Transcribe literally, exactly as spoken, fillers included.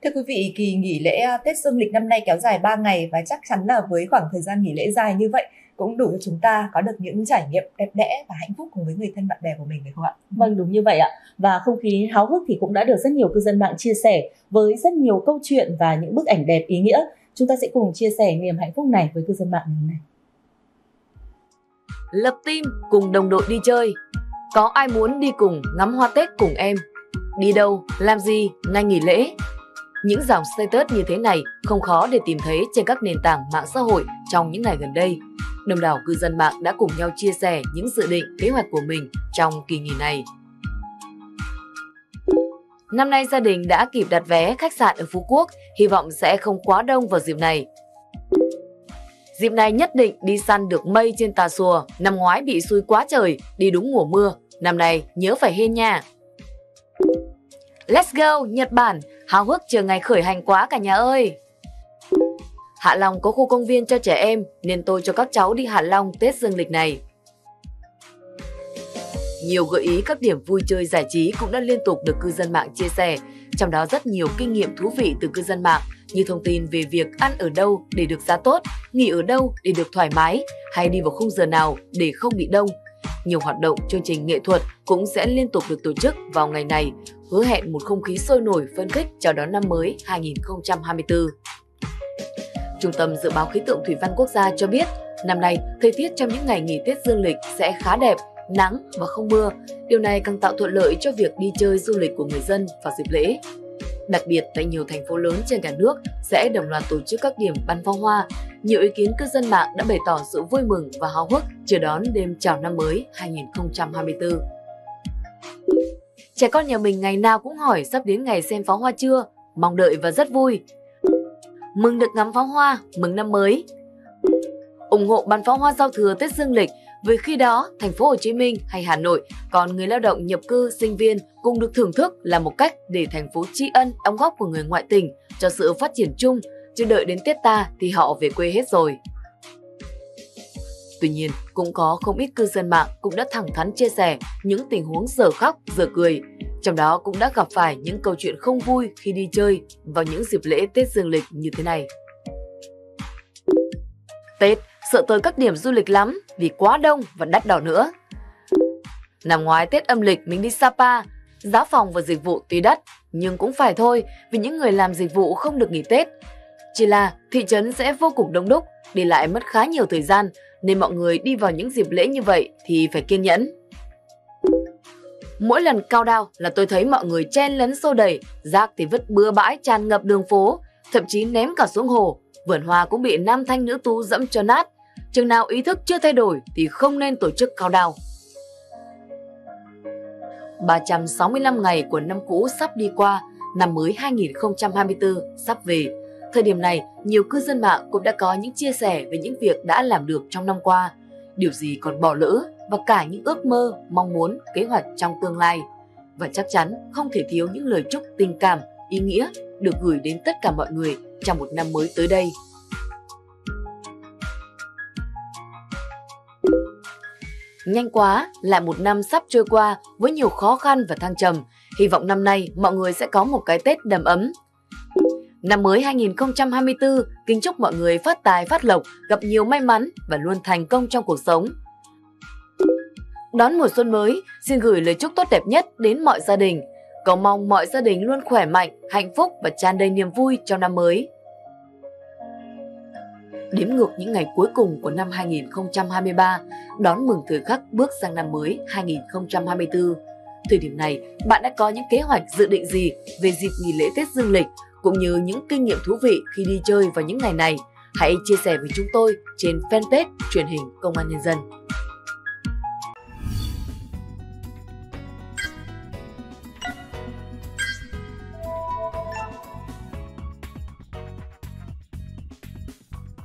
Thưa quý vị, kỳ nghỉ lễ à, Tết Dương lịch năm nay kéo dài ba ngày và chắc chắn là với khoảng thời gian nghỉ lễ dài như vậy cũng đủ cho chúng ta có được những trải nghiệm đẹp đẽ và hạnh phúc cùng với người thân bạn bè của mình, phải không ạ? Vâng, đúng như vậy ạ. Và không khí háo hức thì cũng đã được rất nhiều cư dân mạng chia sẻ với rất nhiều câu chuyện và những bức ảnh đẹp ý nghĩa. Chúng ta sẽ cùng chia sẻ niềm hạnh phúc này với cư dân mạng ngày hôm nay. Lập team cùng đồng đội đi chơi. Có ai muốn đi cùng ngắm hoa Tết cùng em? Đi đâu, làm gì, ngày nghỉ lễ? Những dòng status như thế này không khó để tìm thấy trên các nền tảng mạng xã hội trong những ngày gần đây. Đông đảo cư dân mạng đã cùng nhau chia sẻ những dự định, kế hoạch của mình trong kỳ nghỉ này. Năm nay gia đình đã kịp đặt vé khách sạn ở Phú Quốc, hy vọng sẽ không quá đông vào dịp này. Dịp này nhất định đi săn được mây trên Tà Xùa, năm ngoái bị xui quá trời, đi đúng mùa mưa, năm nay nhớ phải hên nha. Let's go, Nhật Bản, háo hức chờ ngày khởi hành quá cả nhà ơi. Hạ Long có khu công viên cho trẻ em nên tôi cho các cháu đi Hạ Long Tết Dương lịch này. Nhiều gợi ý các điểm vui chơi giải trí cũng đã liên tục được cư dân mạng chia sẻ, trong đó rất nhiều kinh nghiệm thú vị từ cư dân mạng như thông tin về việc ăn ở đâu để được giá tốt, nghỉ ở đâu để được thoải mái, hay đi vào khung giờ nào để không bị đông. Nhiều hoạt động, chương trình nghệ thuật cũng sẽ liên tục được tổ chức vào ngày này, hứa hẹn một không khí sôi nổi phấn khích chào đón năm mới hai nghìn không trăm hai mươi tư. Trung tâm Dự báo Khí tượng Thủy văn Quốc gia cho biết, năm nay thời tiết trong những ngày nghỉ Tết Dương lịch sẽ khá đẹp, nắng và không mưa. Điều này càng tạo thuận lợi cho việc đi chơi du lịch của người dân vào dịp lễ. Đặc biệt tại nhiều thành phố lớn trên cả nước sẽ đồng loạt tổ chức các điểm bắn pháo hoa. Nhiều ý kiến cư dân mạng đã bày tỏ sự vui mừng và háo hức chờ đón đêm chào năm mới hai nghìn không trăm hai mươi tư. Trẻ con nhà mình ngày nào cũng hỏi sắp đến ngày xem pháo hoa chưa, mong đợi và rất vui. Mừng được ngắm pháo hoa, mừng năm mới. Ủng hộ bắn pháo hoa giao thừa Tết Dương lịch, vì khi đó thành phố Hồ Chí Minh hay Hà Nội còn người lao động nhập cư, sinh viên cùng được thưởng thức là một cách để thành phố tri ân đóng góp của người ngoại tỉnh cho sự phát triển chung, chứ đợi đến Tết ta thì họ về quê hết rồi. Tuy nhiên, cũng có không ít cư dân mạng cũng đã thẳng thắn chia sẻ những tình huống dở khóc, dở cười. Trong đó cũng đã gặp phải những câu chuyện không vui khi đi chơi vào những dịp lễ Tết Dương lịch như thế này. Tết, sợ tới các điểm du lịch lắm vì quá đông và đắt đỏ nữa. Năm ngoái Tết âm lịch mình đi Sapa, giá phòng và dịch vụ tuy đắt nhưng cũng phải thôi vì những người làm dịch vụ không được nghỉ Tết. Chỉ là thị trấn sẽ vô cùng đông đúc, đi lại mất khá nhiều thời gian nên mọi người đi vào những dịp lễ như vậy thì phải kiên nhẫn. Mỗi lần cao đao là tôi thấy mọi người chen lấn xô đẩy, rác thì vứt bừa bãi tràn ngập đường phố, thậm chí ném cả xuống hồ. Vườn hoa cũng bị nam thanh nữ tú dẫm cho nát. Chừng nào ý thức chưa thay đổi thì không nên tổ chức cao đao. ba trăm sáu mươi lăm ngày của năm cũ sắp đi qua, năm mới hai nghìn không trăm hai mươi tư sắp về. Thời điểm này, nhiều cư dân mạng cũng đã có những chia sẻ về những việc đã làm được trong năm qua, điều gì còn bỏ lỡ và cả những ước mơ, mong muốn, kế hoạch trong tương lai. Và chắc chắn không thể thiếu những lời chúc tình cảm, ý nghĩa được gửi đến tất cả mọi người trong một năm mới tới đây. Nhanh quá, lại một năm sắp trôi qua với nhiều khó khăn và thăng trầm. Hy vọng năm nay mọi người sẽ có một cái Tết đầm ấm. Năm mới hai nghìn không trăm hai mươi tư, kính chúc mọi người phát tài phát lộc, gặp nhiều may mắn và luôn thành công trong cuộc sống. Đón mùa xuân mới, xin gửi lời chúc tốt đẹp nhất đến mọi gia đình. Cầu mong mọi gia đình luôn khỏe mạnh, hạnh phúc và tràn đầy niềm vui trong năm mới. Đếm ngược những ngày cuối cùng của năm hai nghìn không trăm hai mươi ba, đón mừng thời khắc bước sang năm mới hai nghìn không trăm hai mươi tư. Thời điểm này, bạn đã có những kế hoạch dự định gì về dịp nghỉ lễ Tết Dương lịch, cũng như những kinh nghiệm thú vị khi đi chơi vào những ngày này? Hãy chia sẻ với chúng tôi trên fanpage Truyền hình Công an Nhân dân.